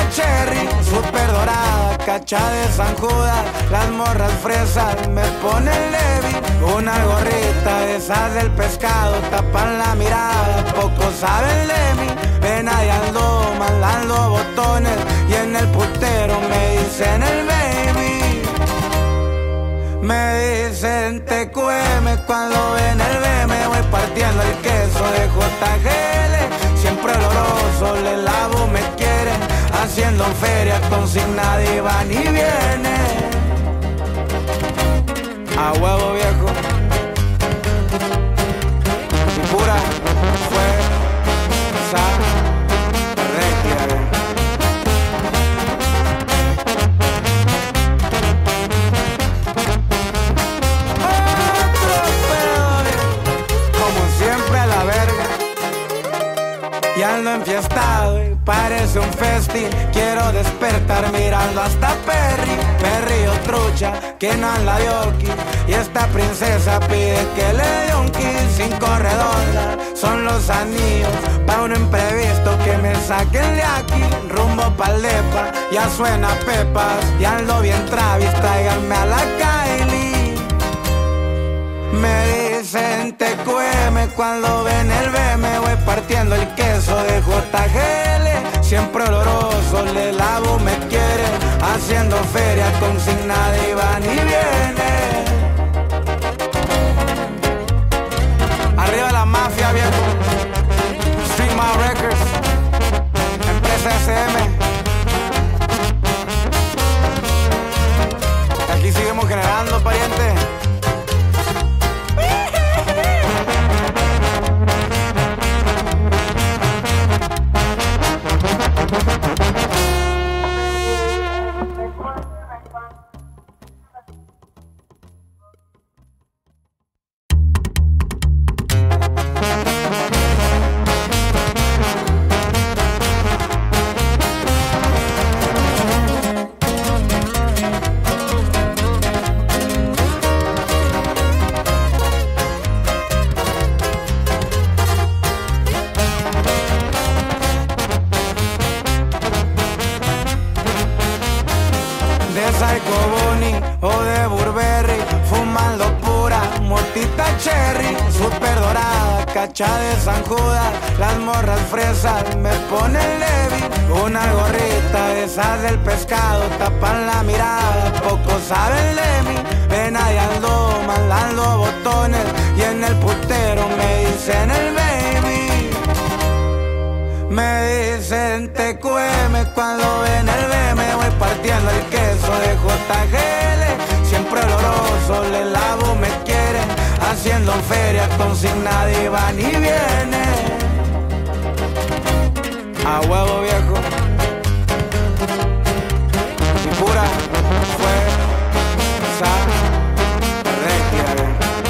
cherry, super dorada, cacha de San Judas. Las morras fresas me ponen Levi. Una gorrita de esas del pescado, tapan la mirada, pocos saben de mí. Ven ahí ando mandando botones y en el putero me dicen el baby. Me dicen TQM cuando ven el B, me voy partiendo el queso de JGL. Siempre oloroso, le lavo, me quieren, haciendo feria con nadie va ni viene. A huevo viejo, pura fuerza regia. Y ando enfiestado y parece un festín. Quiero despertar mirando hasta Perry. Perry o trucha, que no anda de oki. Y esta princesa pide que le dé un kiss. 5 redondas son los anillos pa' un imprevisto que me saquen de aquí. Rumbo pa'l depa, ya suena Pepas. Y ando bien Travis, tráiganme a la Kylie. Me dicen TQM cuando ven el B, me voy partiendo el queso de JGL. Siempre oloroso, le lavo, me quiere, haciendo feria con sin nadie va ni viene. Arriba la mafia, viejo. Street My Records, empresa SM. Aquí seguimos generando, pariente. O de Burberry, fumando pura mortita cherry, super dorada, cacha de San Judas. Las morras fresas me ponen Levi. Una gorrita de esas del pescado, tapan la mirada, pocos saben de mí. Ven ahí ando mandando botones y en el putero me dicen el baby. Me dicen TQM cuando ven el B, me voy partiendo el queso de JGL. Siempre oloroso, le lavo, me quieren, haciendo feria con sin nadie va ni viene. A huevo viejo, y pura fuerza regia.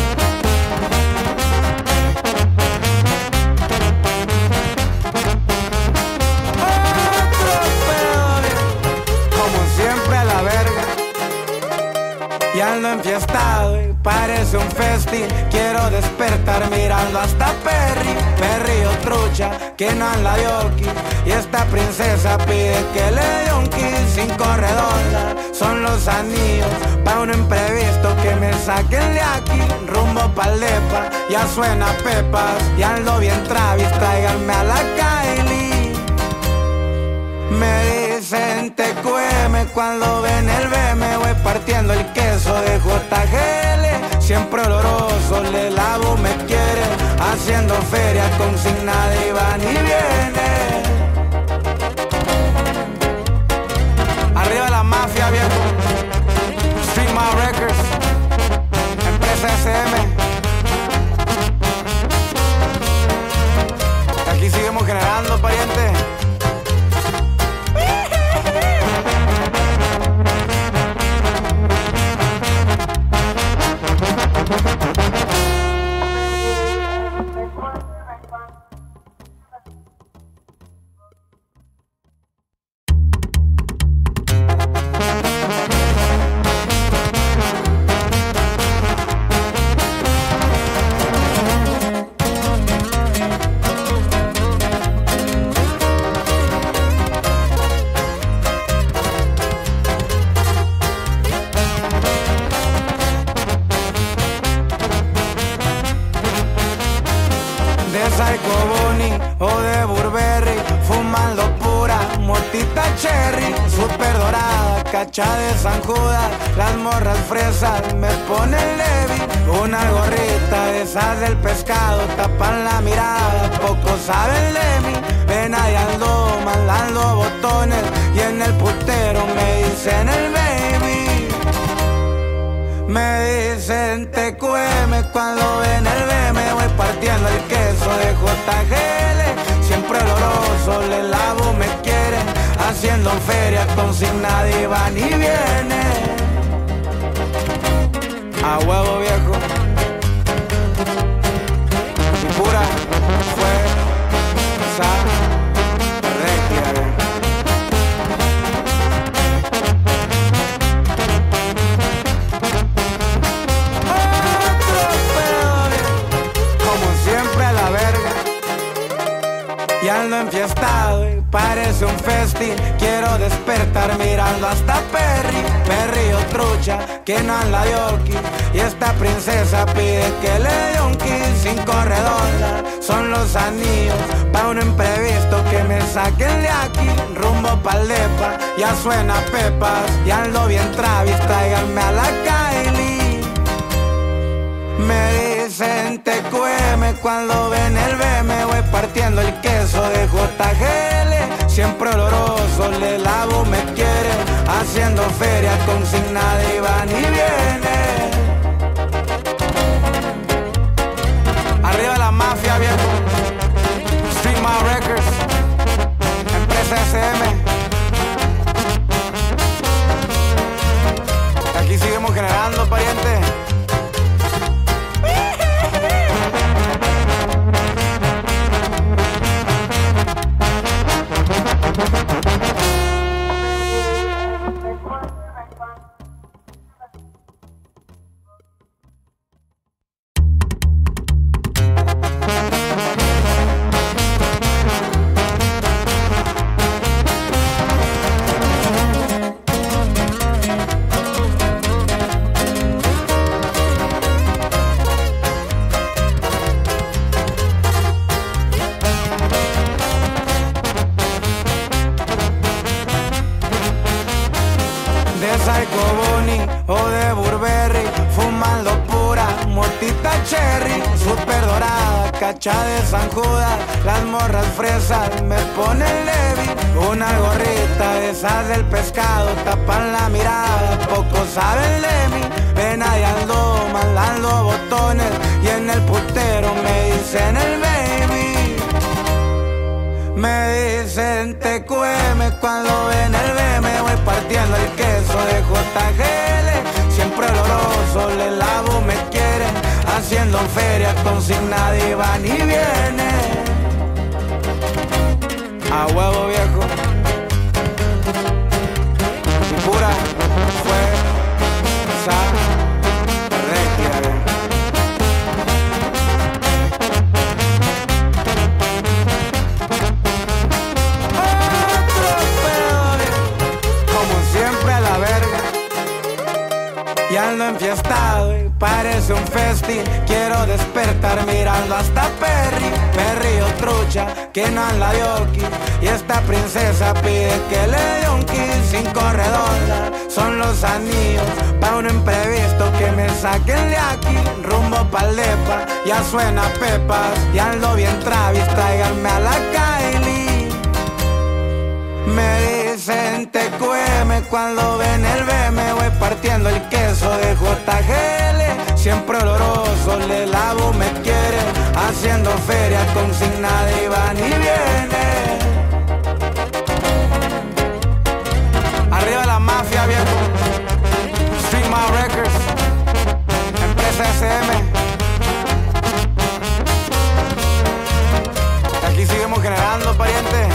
Y ando enfiestado y parece un festín. Quiero despertar mirando hasta Perry. Perry o trucha, que no anda de oki. Y esta princesa pide que le dé un kiss. 5 redondas son los anillos pa' un imprevisto que me saquen de aquí. Rumbo pa'l depa, ya suena Pepas. Y ando bien Travis, tráiganme a la Kylie. Me dicen TQM cuando ven el B, me voy partiendo el queso de JGL. Siempre oloroso, le lavo, me quiere, haciendo feria con sin nadie va ni viene. Arriba la mafia, viejo. Street My Records, empresa SM. Aquí seguimos generando, pariente. cherry, super dorada, cacha de San Judas. Las morras fresas me ponen Levi. Una gorrita de esas del pescado, tapan la mirada, pocos saben de mí. Ven ahí ando mandando botones y en el putero me dicen el baby. Me dicen TQM cuando ven el BM, voy partiendo el queso de JGL. Siempre oloroso, le lavo, me quieren, haciendo feria con nadie va ni viene. A huevo viejo. Y pura fue esa regia. Y ando enfiestado y parece un festín. Quiero despertar mirando hasta Perry o trucha, que no anda yorkie. Y esta princesa pide que le dé un kiss. 5 redondas son los anillos pa' un imprevisto que me saquen de aquí. Rumbo pa'l depa, ya suena Pepas. Y ando bien Travis, tráiganme a la Kylie. Me dicen TQM cuando ven el BM, voy partiendo el queso de JGL. Siempre oloroso, le lavo, me quiere, haciendo feria con nadie va ni viene. Arriba la mafia, viejo. Street Mile Records, empresa SM. Aquí seguimos generando, pariente. O de Burberry, fumando pura motita cherry, super dorada, cacha de San Judas. Las morras fresas me ponen Levi. Una gorrita de esas del pescado, tapan la mirada, pocos saben de mí. Ven ahí ando mandando botones y en el putero me dicen el baby. Me dicen TQM cuando ven el BM, voy partiendo el queso de JGL. Siempre oloroso, le lavo, me quieren, haciendo feria con nadie va ni viene. A huevo viejo. Y pura fue esa regia. Y ando enfiestado y parece un festín. Quiero despertar mirando hasta Perry o trucha, que no anda yorkie. Y esta princesa pide que le dé un kiss. 5 redondas son los anillos pa' un imprevisto que me saquen de aquí. Rumbo pa'l depa, ya suena Pepas. Y ando bien Travis, tráiganme a la Kylie. Me dicen TQM cuando ven el BM, voy partiendo el queso de JGL. Siempre oloroso, le lavo, me quiere, haciendo feria con nadie va ni viene. Arriba la mafia, viejo. Street Mile Records, empresa SM. Aquí seguimos generando, pariente.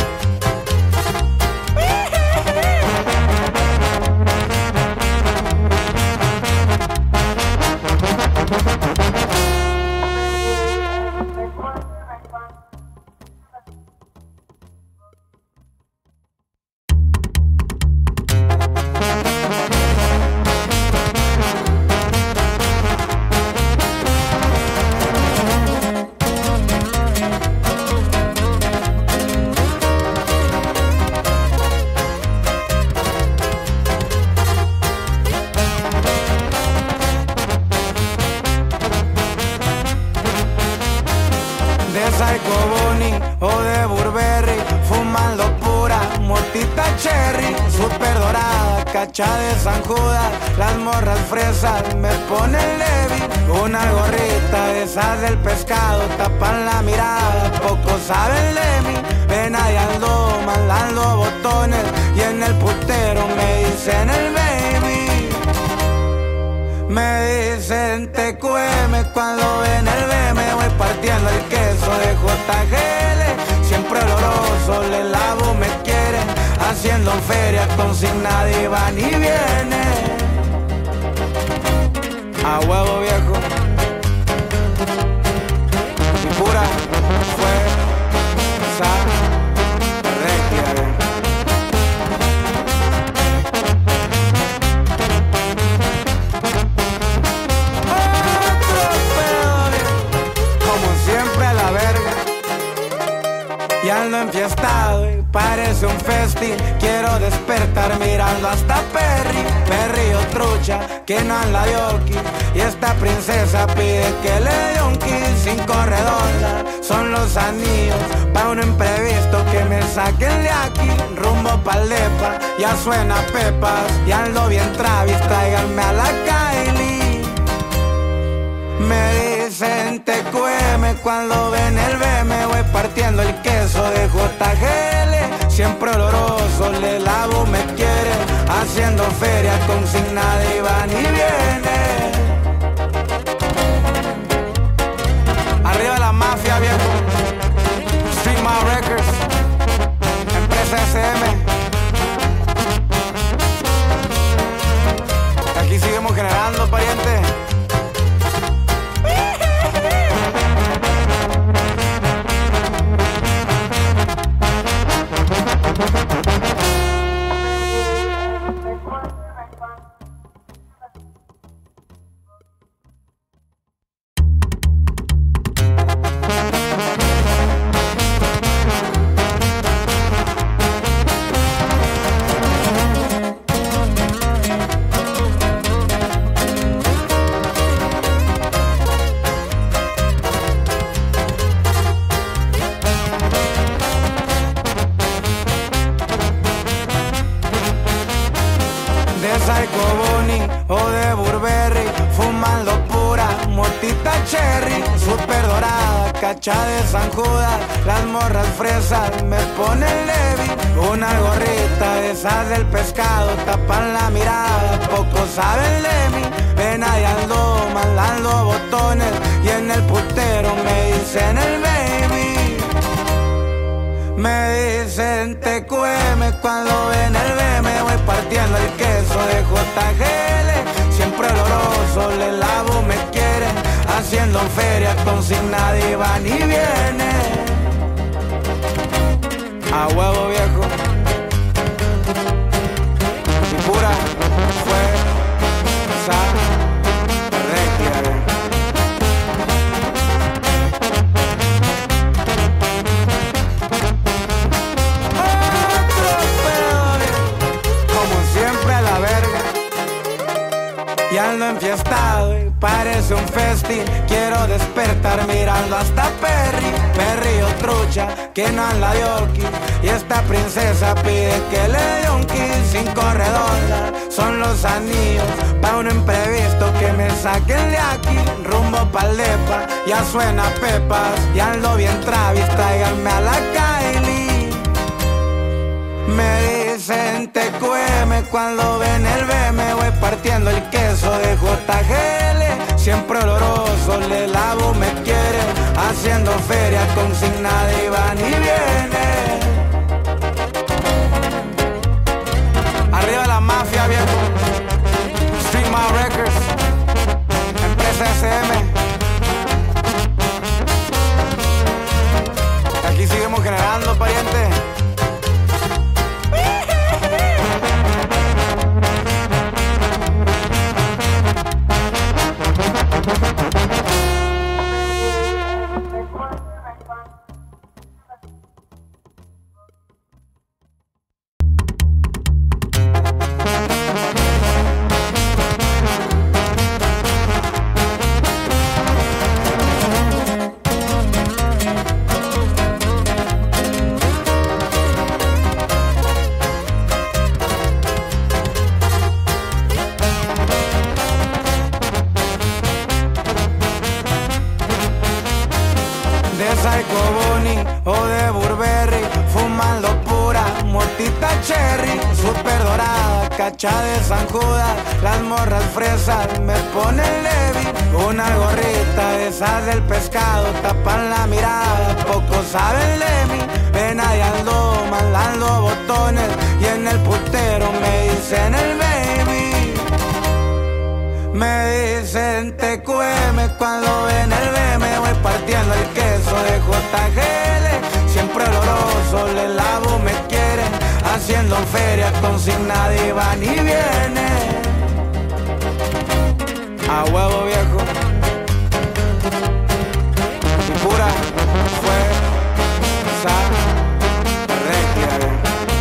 súper dorada, cacha de San Judas. Las morras fresas me ponen Levi. Una gorrita de esas del pescado, tapan la mirada, pocos saben de mí. Ven ahí ando mandando botones y en el putero me dicen el baby. Me dicen TQM cuando ven el BM. Voy partiendo el queso de JGL. Siempre oloroso, le lavo, me quieren. Haciendo feria con nadie va ni viene. A huevo viejo. Y pura fuerza regia. Como siempre a la verga. Y ando enfiestado y parece un festín. Quiero despertar mirando hasta Perry. Perry o trucha que no anda de oki. Y esta princesa pide que le dé un kiss. 5 redondas son los anillos pa' un imprevisto que me saquen de aquí. Rumbo pa'l depa, ya suena Pepas. Y ando bien Travis, tráiganme a la Kylie. Me dicen TQM cuando ven el BM. Voy partiendo el queso de JGL. Siempre oloroso, le lavo, me quiere. Haciendo feria con sin nadie va ni viene. Arriba la mafia, viejo. Street Mile Records, Empresa SM. Aquí seguimos generando, pariente. O de Burberry, fumando pura motita cherry. Súper dorada, cacha de San Judas. Las morras fresas me ponen Levi. Una gorrita de esas del pescado, tapan la mirada, pocos saben de mí. Ven ahí ando mandando botones y en el putero me dicen el baby. Me dicen TQM cuando ven el BM. Voy partiendo el queso de JGL. Siempre oloroso, le lavo, me quieren. Haciendo feria con sin nadie va ni viene. A huevo viejo. Y pura fuerza regia. Y ando enfiestado y parece un festín. Quiero despertar mirando hasta Perry. Perry o trucha que no anda de oki. Y esta princesa pide que le dé un kiss. 5 redondas son los anillos pa' un imprevisto que me saquen de aquí. Rumbo pa'l depa, ya suena Pepas. Y ando bien Travis, tráiganme a la Kylie. Me dicen TQM cuando ven el BM. Voy partiendo el queso de JGL. Siempre oloroso, le lavo, me quiere. Haciendo feria con sin nadie va ni viene. Arriba la mafia, viejo. Street Mile Records, Empresa SM. Aquí seguimos generando, pariente. cherry, super dorada, cacha de San Judas. Las morras fresas me ponen Levi. Una gorrita de esas del pescado, tapan la mirada, poco saben de mí. Ven ahí ando mandando botones y en el putero me dicen el baby. Me dicen TQM cuando ven el BM, voy partiendo el queso de JGL. Siempre oloroso, le lavo, me quieren, haciendo feria con nadie va ni viene. A huevo viejo. Y pura fue esa regia.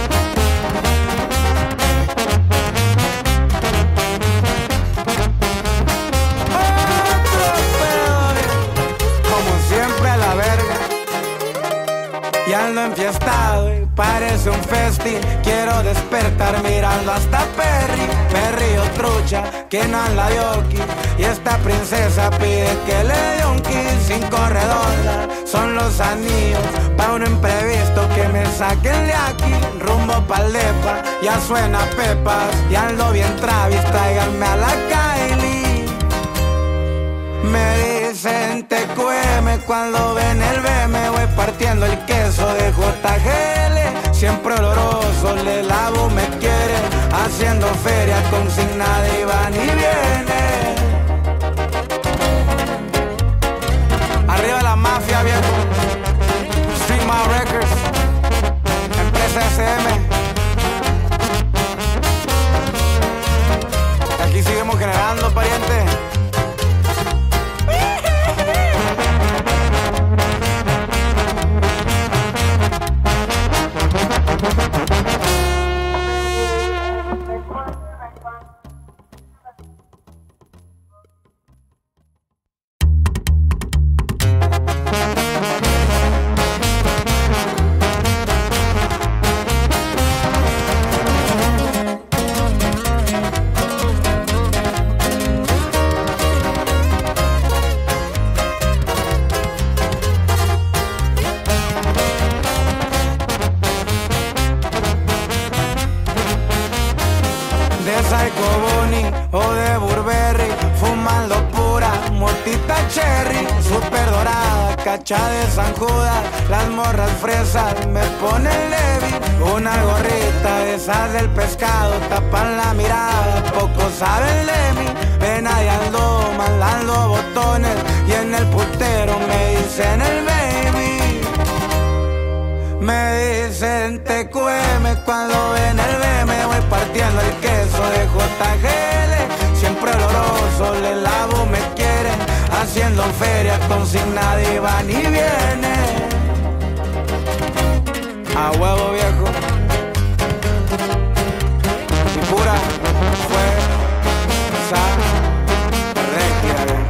Como siempre a la verga. Y ando enfiestado y parece un festín. Quiero despertar mirando hasta Perry o trucha, que no anda yoki. Y esta princesa pide que le dé un kiss. 5 redondas son los anillos pa' un imprevisto, que me saquen de aquí. Rumbo pa'l depa, ya suena Pepas. Y ando bien Travis, tráiganme a la Kylie. Me dicen TQM cuando ven el BM, voy partiendo el queso de JGL. Siempre oloroso, le lavo, me quiere, haciendo feria con nadie va ni viene. Arriba la mafia, viejo. Street Mile Records, empresa SM. Aquí seguimos generando, pariente. O de Burberry, fumando pura motita cherry, super dorada, cacha de San Judas. Las morras fresas me ponen Levi. Una gorrita de esas del pescado, tapan la mirada, poco saben de mí. Ven ahí ando mandando botones y en el putero me dicen el baby. Me dicen TQM cuando ven el BM, voy partiendo el queso de JGL. Siempre oloroso, le lavo, me quieren, haciendo feria con nadie va ni viene. A huevo viejo. Y pura fue esa regia.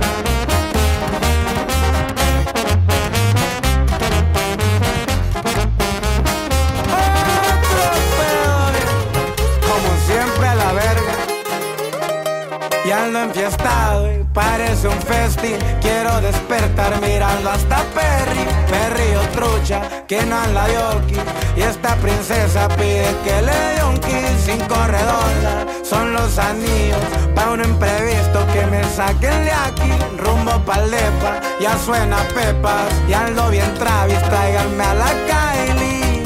Y ando enfiestado y parece un festín. Quiero despertar mirando hasta Perry o trucha, que no anda yoki. Y esta princesa pide que le dé un kiss. 5 redondas son los anillos pa' un imprevisto, que me saquen de aquí. Rumbo pa'l depa, ya suena Pepas. Y ando bien Travis, tráiganme a la Kylie.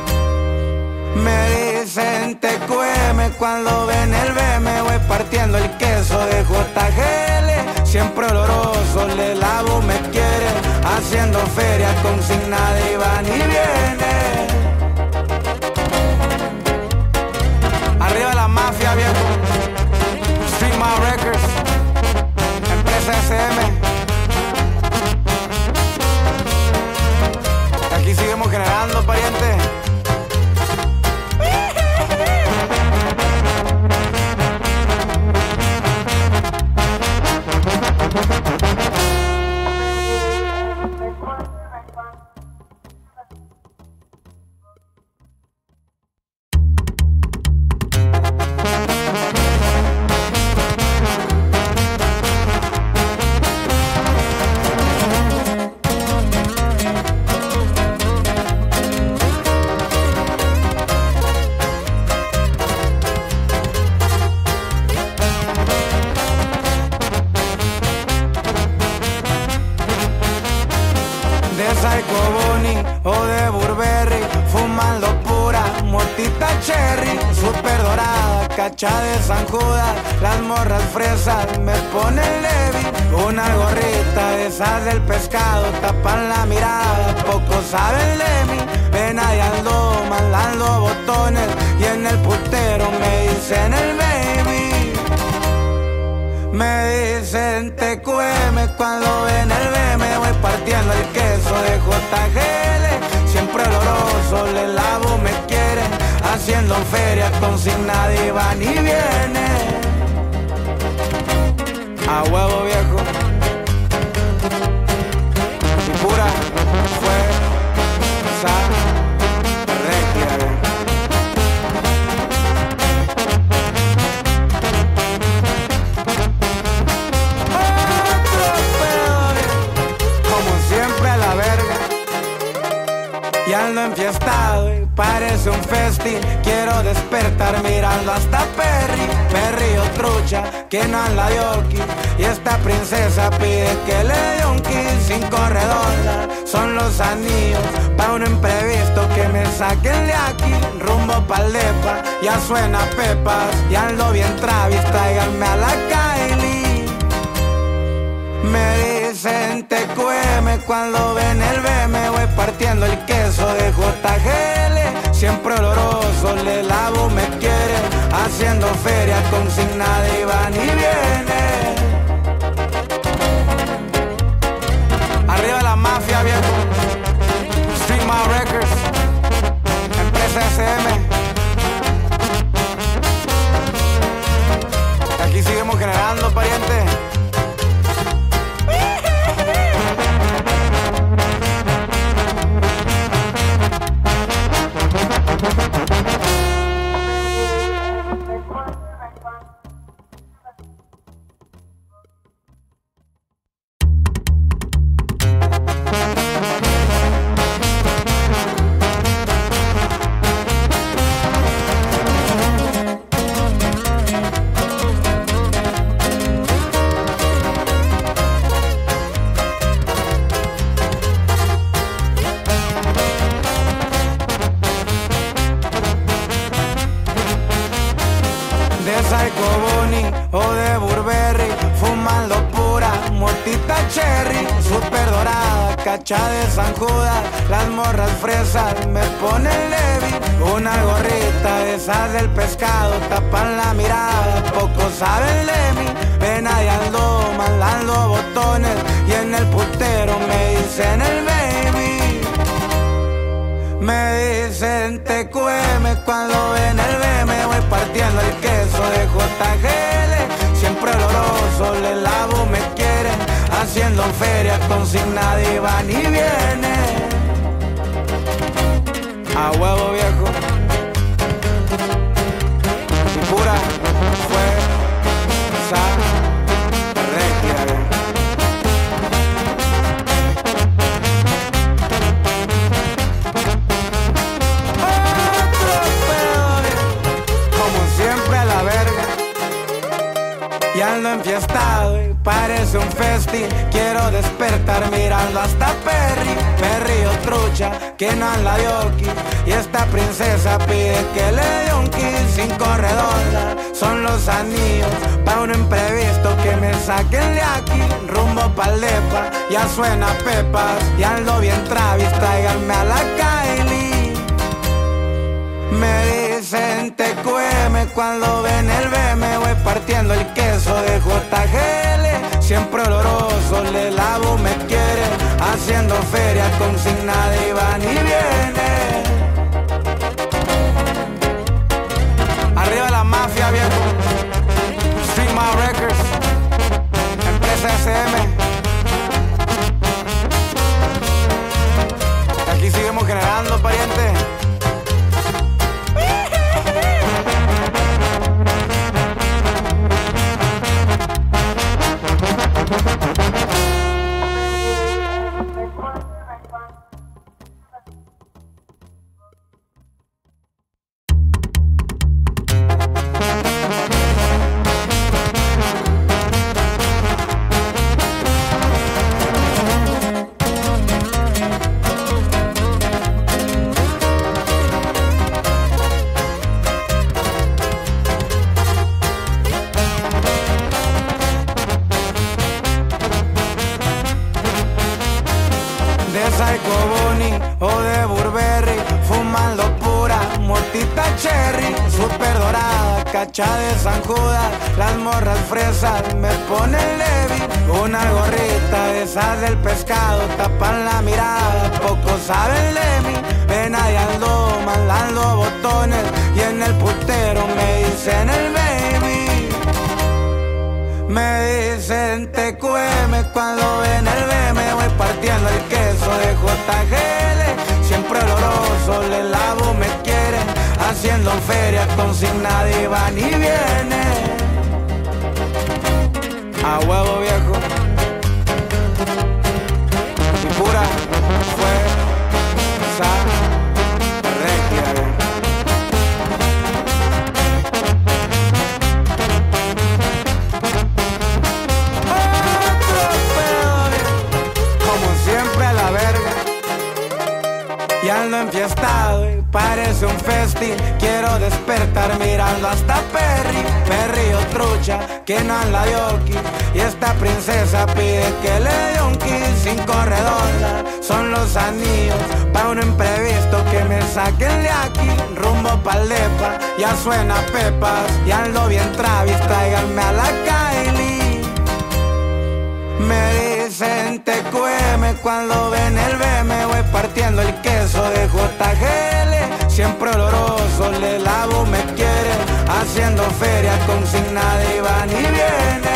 Me dicen TQM cuando ven el BM, voy partiendo el queso de JGL. Siempre oloroso, le lavo, me quiere, haciendo feria con nadie va ni viene. Arriba la mafia, viejo. Street Mile Records, empresa SM. Aquí seguimos generando, pariente. cacha de San Judas, las morras fresas me ponen Levi. Una gorrita de esas del pescado, tapan la mirada, pocos saben de mí. Ven ahí ando mandando botones y en el putero me dicen el baby. Me dicen TQM cuando ven el BM, voy partiendo el queso de JGL. Siempre oloroso, le lavo, me quieren, haciendo feria con sin nadie va ni viene. A huevo viejo. Y pura fuerza regia. Como siempre a la verga. Y ando enfiestado y parece un festín. Quiero despertar mirando hasta Perry. Perry o trucha, que no anda de oki. Y esta princesa pide que le dé un kiss. 5 redondas son los anillos pa' un imprevisto que me saquen de aquí. Rumbo pa'l depa, ya suena Pepas. Y ando bien Travis, tráiganme a la Kylie. Me dicen TQM cuando ven el BM, voy partiendo el queso de JGL. Siempre oloroso, le lavo, me quieren, haciendo feria con sin nadie va ni viene. Arriba la mafia, viejo. Street Mile Records, empresa SM. Aquí seguimos generando, pariente. Psycho Bunny o de Burberry, fumando pura mortita cherry, super dorada, cacha de San Judas, las morras fresas me ponen Levi. Una gorrita de esas del pescado, tapan la mirada, pocos saben de mí. Ven ahí ando mandando botones y en el putero me dicen el baby. Me dicen TQM cuando ven el BM, voy partiendo el queso de JGL. Siempre oloroso, le lavo, me quieren, haciendo feria con sin nadie va ni viene. A huevo viejo. Y pura fuerza regia. Y ando enfiestado y parece un festín. Quiero despertar mirando hasta Perry. Perry o trucha, que no anda de oki. Y esta princesa pide que le dé un kiss. 5 redondas son los anillos pa' un imprevisto que me saquen de aquí. Rumbo pa'l depa, ya suena Pepas. Y ando bien Travis, tráiganme a la Kylie. Me dicen TQM cuando ven el BM, voy partiendo el queso de JGL. Siempre oloroso, le lavo, me quieren, haciendo feria con sin nadie va ni viene. Arriba la mafia, viejo. Street Mile Records, empresa SM. Aquí seguimos generando, pariente. cacha de San Judas, las morras fresas me ponen Levi. Una gorrita de esas del pescado, tapan la mirada, pocos saben de mí. Ven ahí ando mandando botones y en el putero me dicen el baby. Me dicen TQM cuando ven el B, me voy partiendo el queso de JGL. Siempre oloroso, le lavo, me quieren, haciendo feria con sin nadie va ni viene. A huevo viejo. Y pura fuerza regia. Y ando enfiestado y parece un festín. Quiero despertar mirando hasta Perry o trucha que no anda de oki. Y esta princesa pide que le dé un kiss. 5 redondas son los anillos pa' un imprevisto que me saquen de aquí. Rumbo pa'l depa, ya suena Pepas. Y ando bien Travis, tráiganme a la Kylie. Me dicen TQM cuando ven el B, me voy partiendo el queso de JGL. Siempre oloroso, le lavo, me quiere, haciendo feria con sin nadie va ni viene.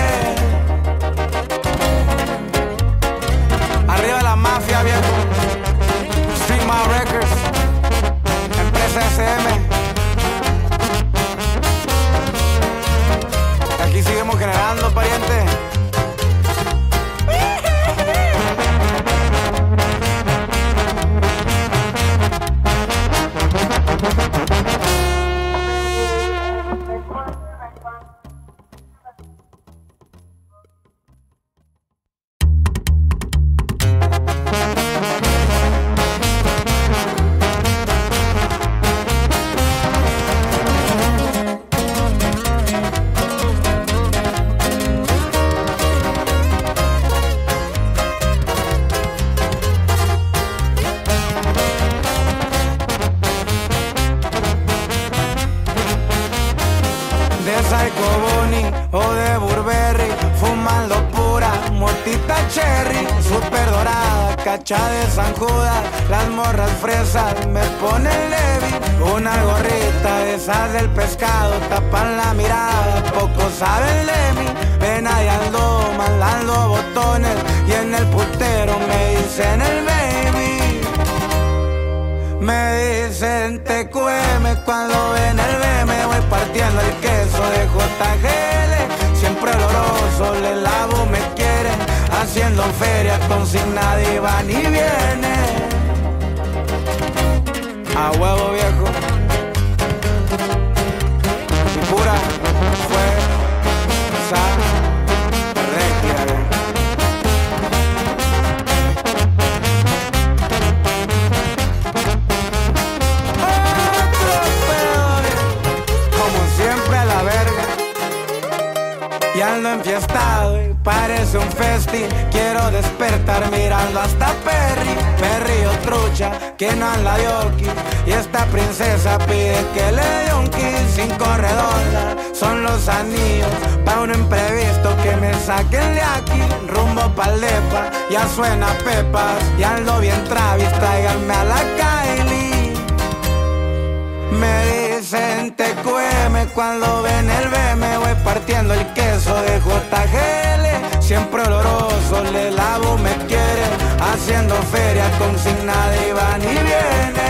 Arriba la mafia, viejo. Street My Records, empresa SM. Aquí seguimos generando, pariente. O de Burberry, fumando pura motita cherry, super dorada, cacha de San Judas, las morras fresas me ponen Levi. Una gorrita de esas del pescado, tapan la mirada, pocos saben de mí. Ven ahí ando mandando botones y en el putero me dicen el baby. Me dicen TQM cuando ven el B, me voy partiendo el queso de JGL. Siempre oloroso, le lavo, me quieren, haciendo feria con sin nadie va ni viene. A huevo viejo. Y pura fuerza regia. Y ando enfiestado y parece un festín. Quiero despertar mirando hasta Perry o trucha que no anda de oki. Y esta princesa pide que le dé un kiss. 5 redondas son los anillos pa' un imprevisto que me saquen de aquí. Rumbo pa'l depa, ya suena Pepas. Y ando bien Travis, tráiganme a la Kylie. Me dicen TQM cuando ven el B, me voy partiendo el queso de JGL. Siempre oloroso, le lavo, me quiere, haciendo feria con sin nadie va ni viene.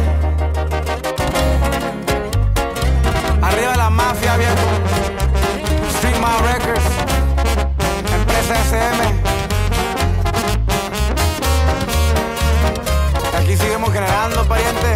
Arriba la mafia, viejo. Street My Records, empresa SM. Aquí seguimos generando, pariente.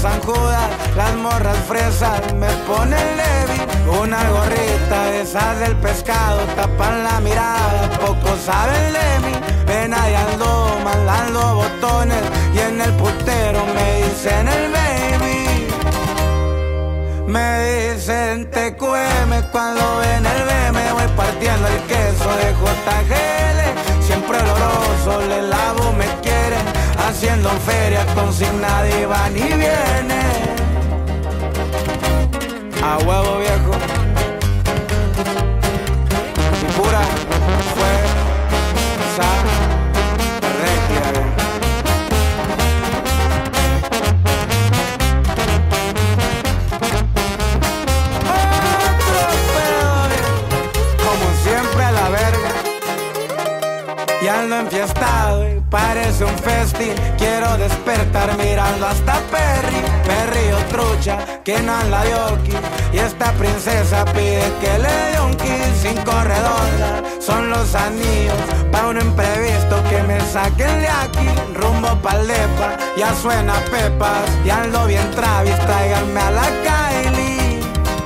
San Judas, las morras fresas me ponen Levi. Una gorrita de esas del pescado, tapan la mirada, pocos saben de mí. Ven ahí ando mandando botones y en el putero me dicen el baby. Me dicen TQM cuando ven el BM, voy partiendo el queso de JGL. Siempre oloroso, le lavo, me quieren, haciendo feria con nadie va ni viene. A huevo viejo. Y pura fue esa regia. Como siempre a la verga. Y ando enfiestado y parece un festín. Quiero despertar mirando hasta Perry. Perry o trucha, que no anda de oki. Y esta princesa pide que le dé un kiss. 5 redondas son los anillos pa' un imprevisto que me saquen de aquí. Rumbo pa'l depa, ya suena pepas. Y ando bien Travis, tráiganme a la Kylie.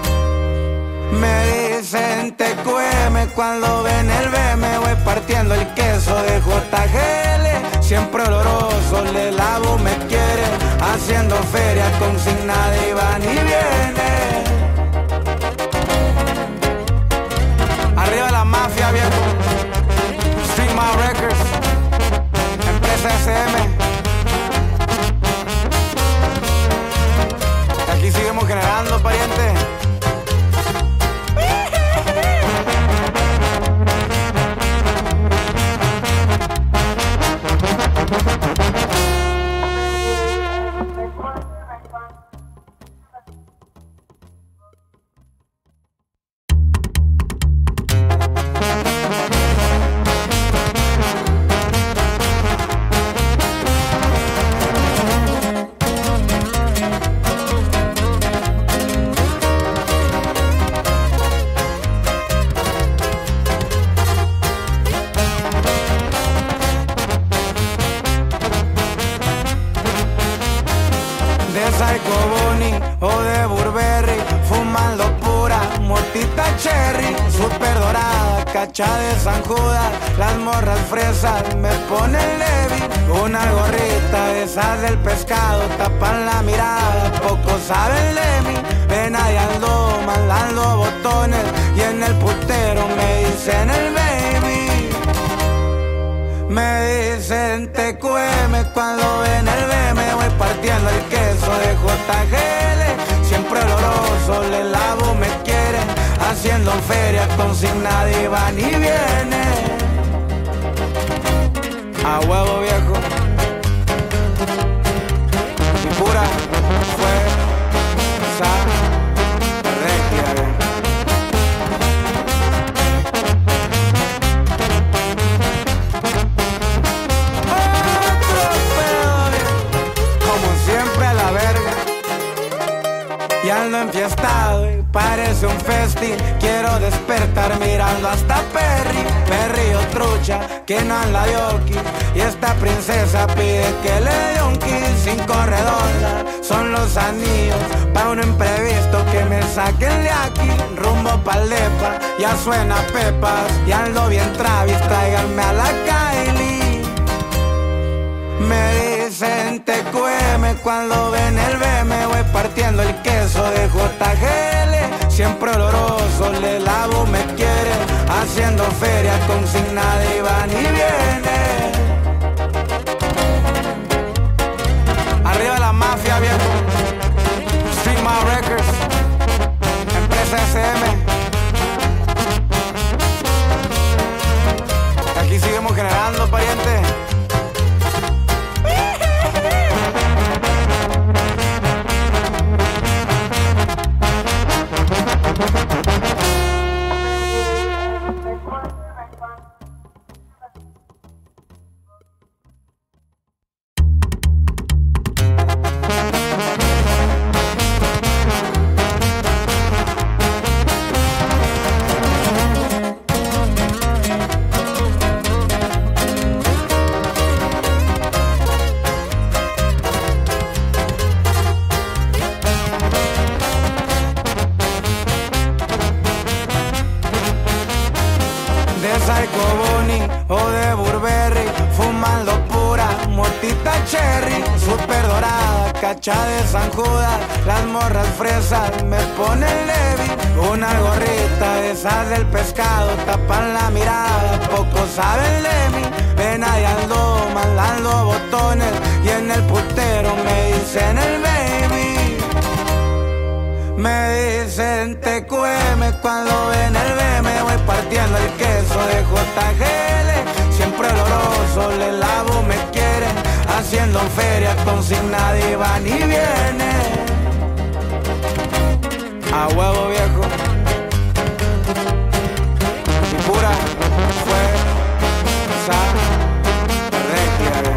Me dicen TQM cuando ven el BM, voy partiendo el queso de JGL. Siempre oloroso, le lavo, me quieren, haciendo feria con sin nadie va ni viene. Arriba la mafia, viejo. Street My Records, empresa SM. Y aquí seguimos generando, pariente. Psycho Bunny o de Burberry, fumando pura mortita cherry, super dorada, cacha de San Judas, las morras fresas me ponen Levi. Una gorrita de esas del pescado, tapan la mirada, pocos saben de mí. Ven ahí ando mandando botones y en el putero me dicen el baby. Me dicen TQM cuando ven el BM, voy partiendo el queso de JGL. Siempre oloroso, le lavo, me quieren, haciendo feria con sin nadie va ni viene. A huevo viejo. Y pura fue esa regia. Y ando enfiestado y parece un festín. Quiero despertar mirando hasta Perry. Perry o trucha, que no anda de oki. Y esta princesa pide que le dé un kiss. 5 redondas son los anillos pa' un imprevisto que me saquen de aquí. Rumbo pa'l depa, ya suena pepas. Y ando bien Travis, tráiganme a la Kylie. Me dicen TQM cuando ven el BM, voy partiendo el queso de JGL. Siempre oloroso, le lavo, me quieren, haciendo feria con sin nadie va ni viene. Arriba la mafia, viejo. Street My Records, empresa SM. Y aquí seguimos generando, pariente. cacha de San Judas, las morras fresas me ponen Levi. Una gorrita de esas del pescado, tapan la mirada, pocos saben de mí. Ven ahí ando mandando botones y en el putero me dicen el baby. Me dicen TQM cuando ven el B, me voy partiendo el queso de JGL. Siempre oloroso, le lavo, me quieren, haciendo feria con sin nadie va ni viene. A huevo viejo. Y pura fuerza regia.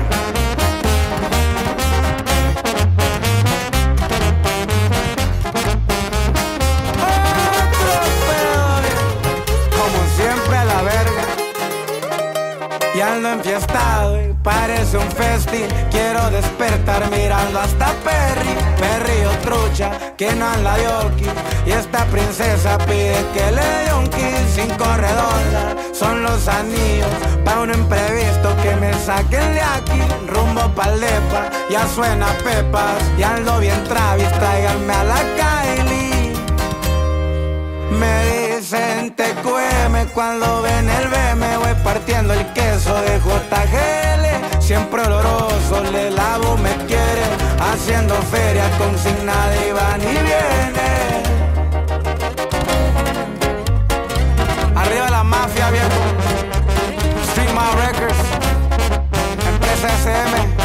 Y ando enfiestado y parece un festín. Quiero despertar mirando hasta Perry o trucha que no anda de oki. Y esta princesa pide que le dé un kiss. 5 redondas son los anillos pa' un imprevisto que me saquen de aquí. Rumbo pa'l depa, ya suena Pepas. Y ando bien Travis, tráiganme a la Kylie. Me dicen TQM cuando ven el B, me voy partiendo el queso de JGL. Siempre oloroso, le lavo, me quiere, haciendo feria con sin nadie va ni viene. Arriba la mafia, viejo. Street My Records, empresa SM.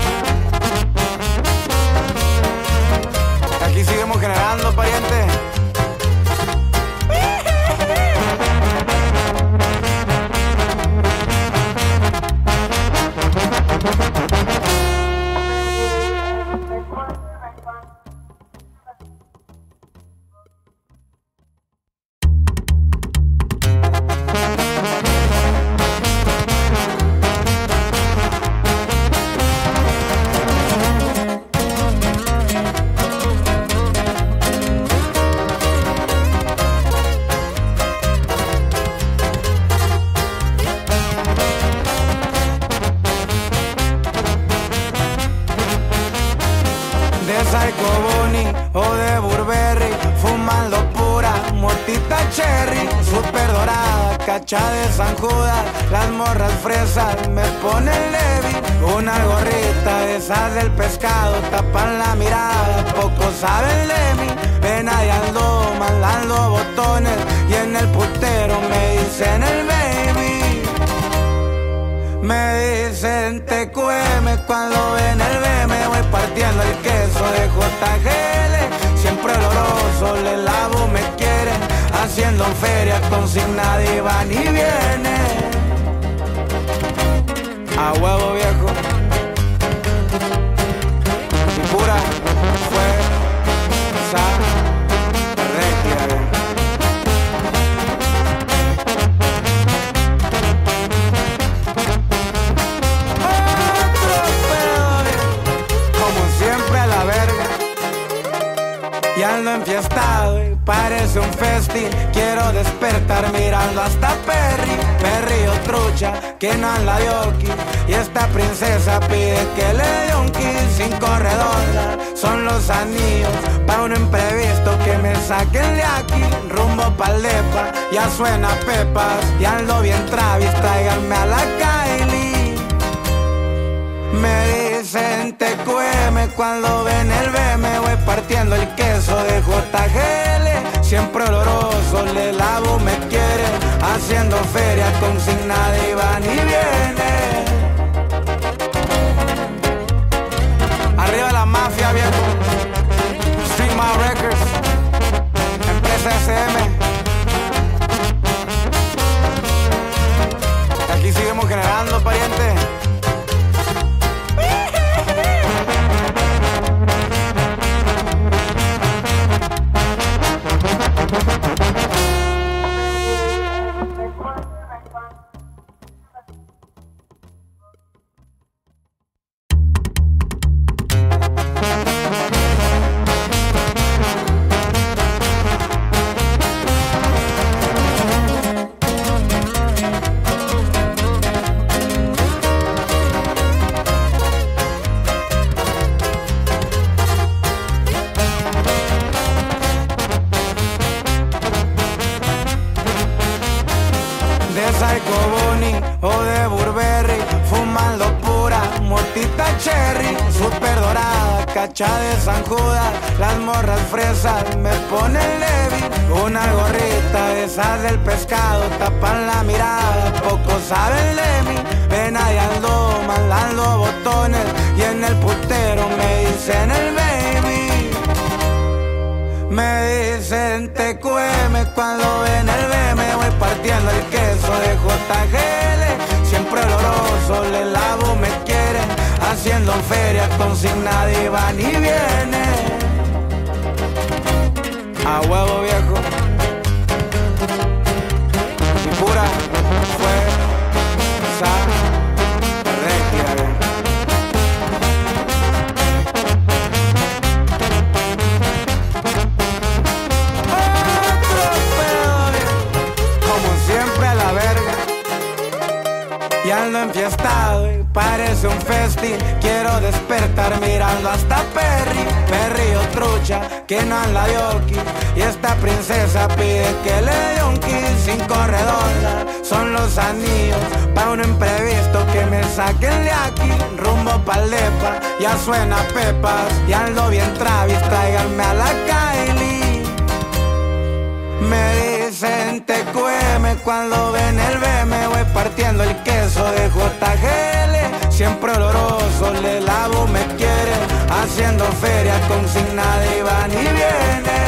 Aquí seguimos generando, pariente. O de Burberry, fumando pura mortita cherry. Super dorada, cacha de San Judas, las morras fresas me ponen Levi. Una gorrita de esas del pescado, tapan la mirada, pocos saben de mí. Ven ahí ando mandando botones y en el putero me dicen el baby. Me dicen TQM cuando ven el B, me voy partiendo el queso de JGL. Siempre oloroso, le lavo, me quieren, haciendo feria con sin nadie va ni viene. A huevo viejo. Y pura fuerza regia. Y ando enfiestado y parece un festín. Quiero despertar mirando hasta Perry o trucha que no anda de oki. Y esta princesa pide que le dé un kiss. 5 redondas son los anillos pa' un imprevisto que me saquen de aquí. Rumbo pa'l depa, ya suena Pepas. Y ando bien Travis, tráiganme a la Kylie. Me dicen TQM cuando ven el B, me voy partiendo el queso de JGL. Siempre oloroso, le lavo, me quiere, haciendo feria con sin nadie va ni viene. Arriba la mafia, viejo. Street My Records, empresa SM. Aquí seguimos generando, pariente. cacha de San Judas, las morras fresas me ponen Levi. Una gorrita de esas del pescado, tapan la mirada, pocos saben de mí. Ven ahí ando mandando botones y en el putero me dicen el baby. Me dicen TQM cuando ven el BM, voy partiendo el queso de JGL. Siempre oloroso, le lavo, me quieren, haciendo feria con sin nadie va ni viene. A huevo viejo. Y pura fue esa regia. Y ando enfiestado y parece un festín. Quiero despertar mirando hasta Perry o trucha que no anda yoki. Y esta princesa pide que le dé un kiss. 5 redondas son los anillos pa' un imprevisto que me saquen de aquí. Rumbo pa'l depa, ya suena Pepas. Y ando bien Travis, tráiganme a la Kylie. Me dicen TQM cuando ven el BM, voy partiendo el queso de JGL. Siempre oloroso, le lavo, me quiere, haciendo feria con sin nadie va ni viene.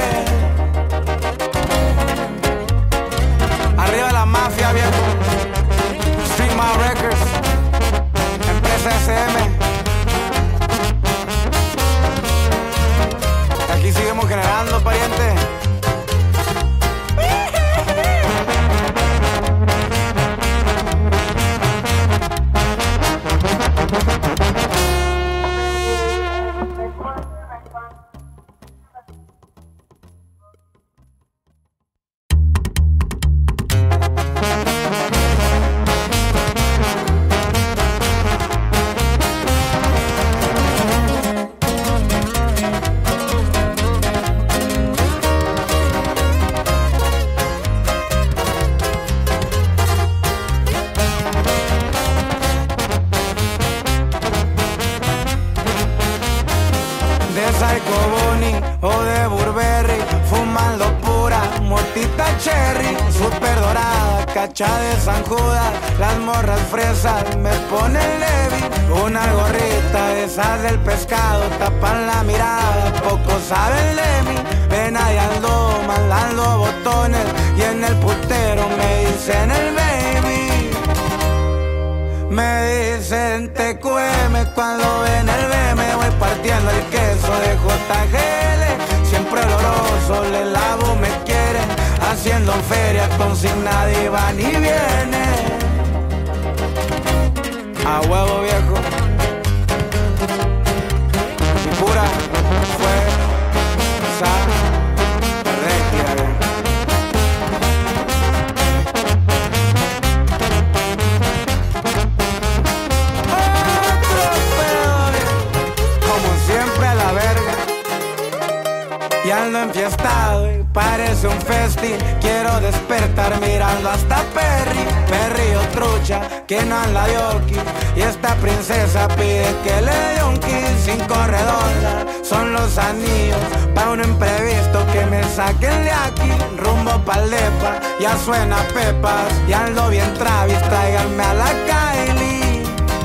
Arriba la mafia, viejo. Street My Records, empresa SM. Aquí seguimos generando, pariente. O de Burberry, fumando pura motita cherry, super dorada, cacha de San Judas, las morras fresas me ponen Levi. Una gorrita de esas del pescado, tapan la mirada, pocos saben de mí. Ven ahí ando mandando botones y en el putero me dicen el baby. Me dicen TQM cuando ven el BM, voy partiendo el queso de JGL. Siempre oloroso, le lavo, me quieren, haciendo feria con sin nadie va ni viene. A huevo viejo. Y pura fue esa regia. Y ando enfiestado y parece un festín. Quiero despertar mirando hasta Perry o trucha que no anda yoki. Y esta princesa pide que le dé un kiss. 5 redondas son los anillos pa' un imprevisto que me saquen de aquí. Rumbo pa'l depa, ya suena Pepas. Y ando bien Travis, tráiganme a la Kylie.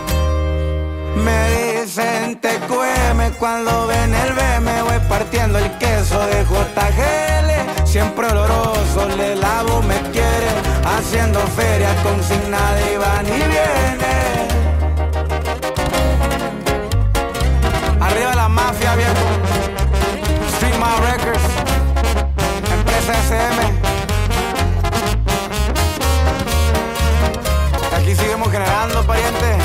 Me dicen TQM cuando ven el BM, voy partiendo el queso de JGL. Siempre oloroso, le lavo, me quiere, haciendo feria con sin nadie va ni viene. Arriba la mafia, viejo. Street My Records, empresa SM. Aquí seguimos generando, pariente.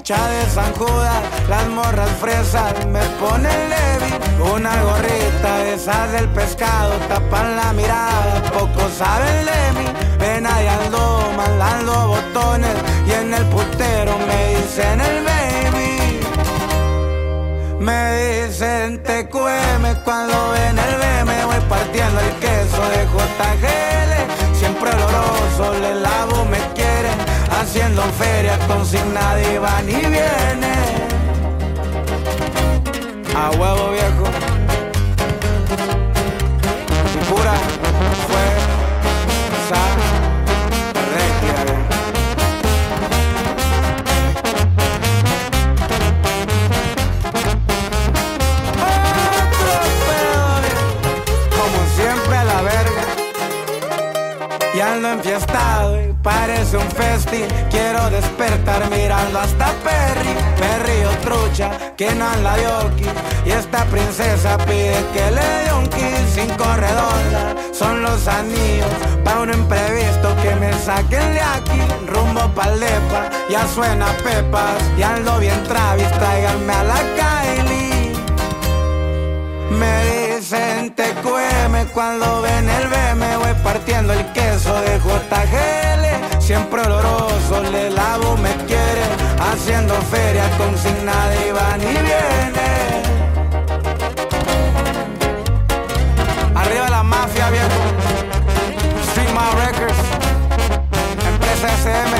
cacha de San Judas, las morras fresas me ponen Levi. Una gorrita de esas del pescado, tapan la mirada, pocos saben de mí. Ven ahí ando mandando botones y en el putero me dicen el baby. Me dicen TQM cuando ven el B, me voy partiendo el queso de JGL. Siempre oloroso, le lavo, me quieren, haciendo feria con nadie va ni viene. A huevo viejo. Y pura fuerza regia. Y ando enfiestado y parece un festín. Quiero despertar mirando hasta Perry. Perry o trucha, que no anda de oki. Y esta princesa pide que le dé un kiss. 5 redondas son los anillos pa' un imprevisto que me saquen de aquí. Rumbo pa'l depa, ya suena Pepas. Y ando bien Travis, tráiganme a la Kylie. Me dicen TQM cuando ven el B, me voy partiendo el queso de JGL. Siempre oloroso, le lavo, me quiere, haciendo feria con sin nadie va ni viene. Arriba la mafia, viejo. Street My Records, empresa SM.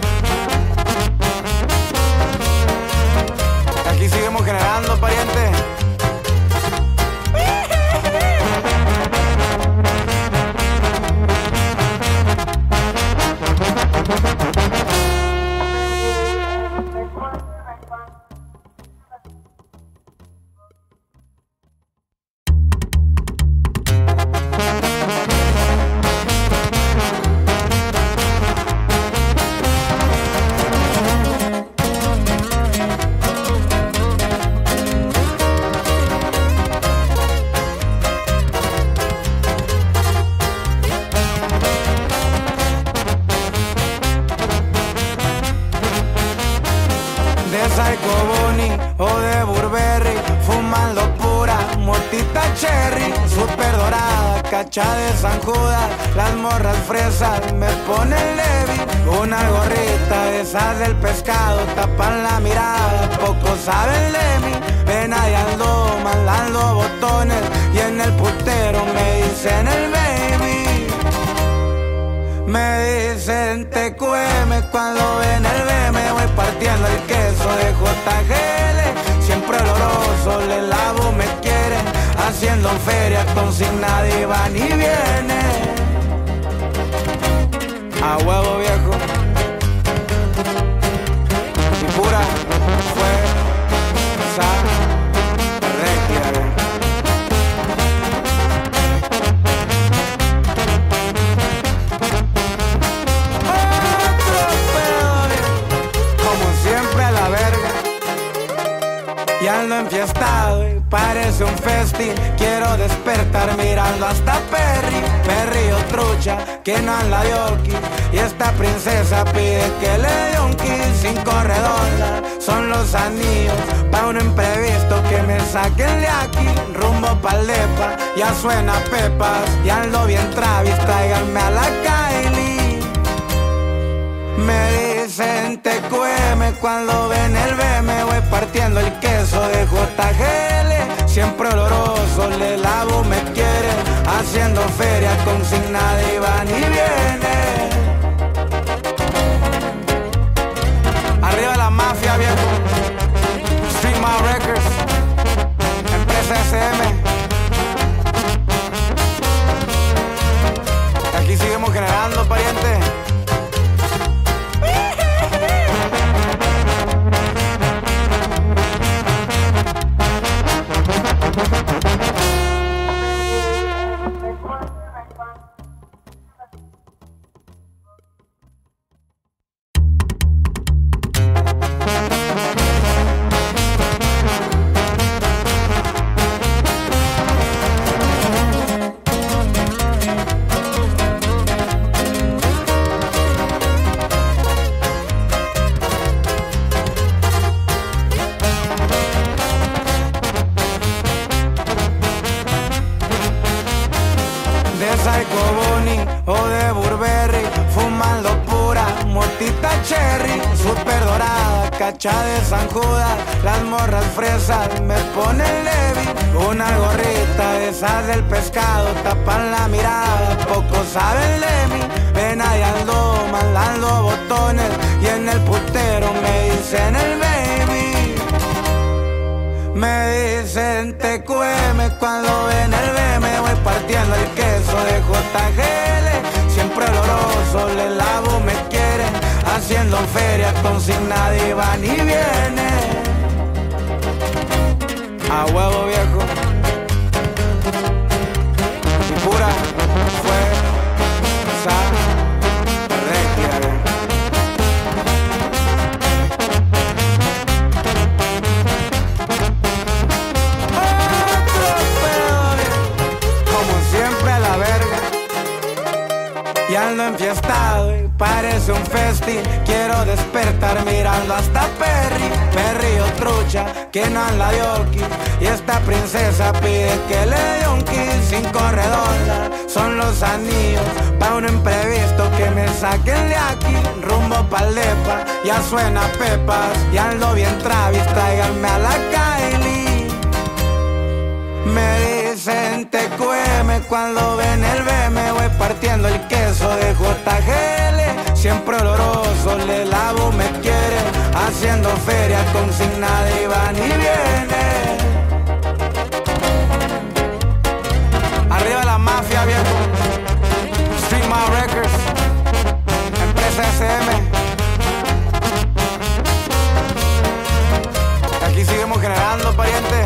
Aquí seguimos generando, pariente. O de Burberry, fumando pura mortita cherry. Super dorada, cacha de San Judas, las morras fresas me ponen Levi. Una gorrita de esas del pescado, tapan la mirada, pocos saben de mí. Ven ahí ando mandando botones y en el putero me dicen el baby. Me dicen TQM cuando ven el B, me voy partiendo el queso de JGL. Siempre oloroso, le lavo, me quieren, haciendo feria con sin nadie va ni viene. A huevo viejo. Y pura fuerza regia. Y ando enfiestado y parece un festín. Quiero despertar mirando hasta Perry. Perry o trucha, que no anda de oki. Y esta princesa pide que le dé un kiss. 5 redondas son los anillos pa' un imprevisto que me saquen de aquí. Rumbo pa'l depa, ya suena Pepas. Y ando bien Travis, tráiganme a la Kylie. Me dicen TQM cuando ven el B, me voy partiendo el queso de JGL. Siempre oloroso, le lavo, me quiere, haciendo feria con sin nadie va ni viene. Arriba la mafia, viejo. Street My Records, empresa SM. Aquí seguimos generando, pariente. cacha de San Judas, las morras fresas me ponen Levi. Una gorrita de esas del pescado, tapan la mirada, pocos saben de mí. Ven ahí ando mandando botones y en el putero me dicen el baby. Me dicen TQM cuando ven el BM, voy partiendo el queso de JGL. Siempre oloroso, le lavo, me quieren, haciendo feria con sin nadie va ni viene. A huevo viejo. Y pura fue esa regia. Y ando enfiestado y parece un festín. Quiero despertar mirando hasta Perry o trucha, que no anda yorkie. Y esta princesa pide que le dé un kiss. 5 redondas son los anillos pa' un imprevisto, que me saquen de aquí. Rumbo pa'l depa, ya suena Pepas. Y ando bien Travis, tráiganme a la Kylie. Me dicen TQM cuando ven el BM, voy partiendo el queso de JGL. Siempre oloroso, le lavo, me quiere, haciendo feria con sin nadie va ni viene. Arriba la mafia, viejo. Street Mile Records, empresa SM. Aquí seguimos generando, pariente.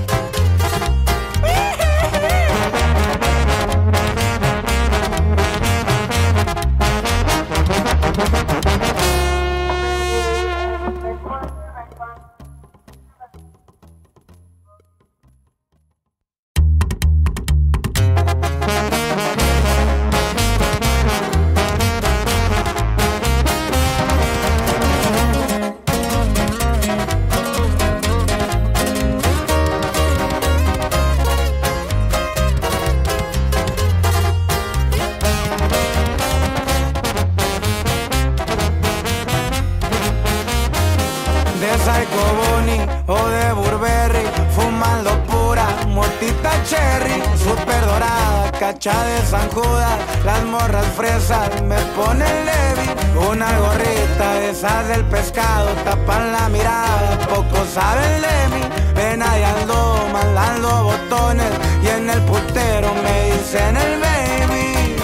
O de Burberry, fumando pura motita cherry, super dorada, cacha de San Judas, las morras fresas me ponen Levi. Una gorrita de esas del pescado, tapan la mirada, pocos saben de mí. Ven ahí ando mandando botones y en el putero me dicen el baby.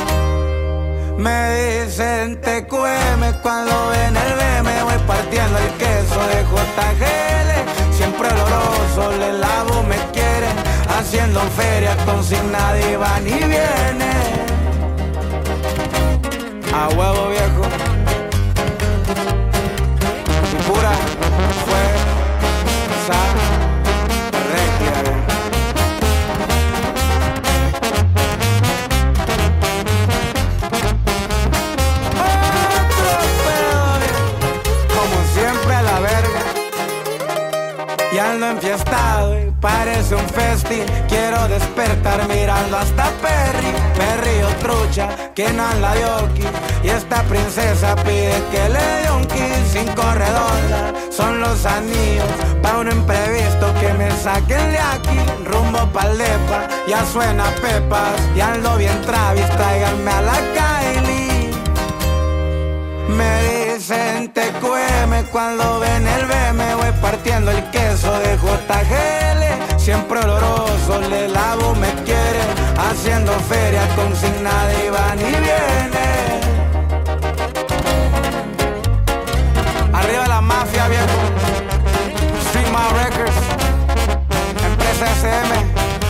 Me dicen TQM cuando ven el BM, voy partiendo el queso de JGL. Siempre oloroso, le lavo, me quieren, haciendo feria con sin nadie va ni viene. A huevo viejo. Y pura fue esa regia. Y ando enfiestado y parece un festín. Quiero despertar mirando hasta Perry o trucha, que no anda yorkie. Y esta princesa pide que le dé un kiss. 5 redondas son los anillos pa' un imprevisto, que me saquen de aquí. Rumbo pa'l depa, ya suena Pepas. Y ando bien Travis, tráiganme a la Kylie. Me dicen TQM cuando ven el BM, voy partiendo el queso de JGL. Siempre oloroso, le lavo, me quiere, haciendo feria con sin nadie va ni viene. Arriba la mafia, viejo. Street Mile Records, empresa SM.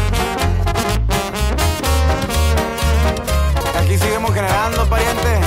Aquí seguimos generando, pariente.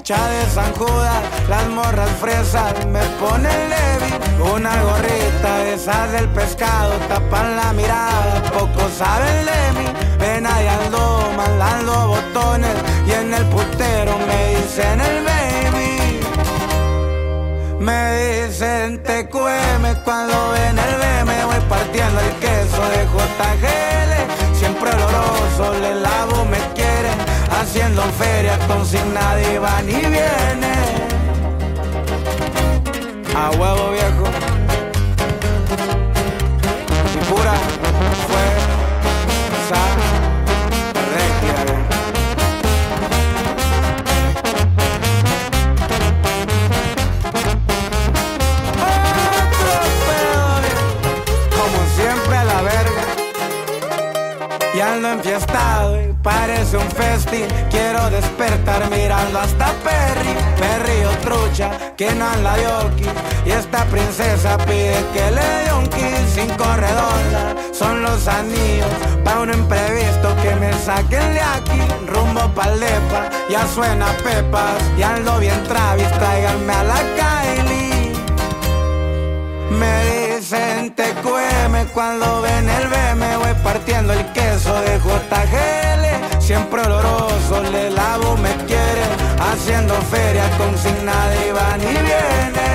nocha de San Judas, las morras fresas me ponen Levi. Una gorrita de esas del pescado, tapan la mirada, pocos saben de mí. Ven ahí ando mandando botones y en el putero me dicen el baby. Me dicen TQM cuando ven el BM, voy partiendo el queso de JGL. Siempre oloroso, le lavo, me quieren, haciendo feria con sin nadie va ni viene. A huevo viejo. Y pura fuerza regia. Y ando enfiestado y parece un festín. Quiero despertar mirando hasta Perry. Perry o trucha, que no anda de oki. Y esta princesa pide que le dé un kiss. 5 redondas son los anillos pa' un imprevisto que me saquen de aquí. Rumbo pa'l depa, ya suena Pepas. Y ando bien Travis, tráiganme a la Kylie. Me dicen TQM cuando ven el BM, voy partiendo el queso de JGL. Siempre oloroso, le lavo, me quieren, haciendo feria con sin nadie va ni viene.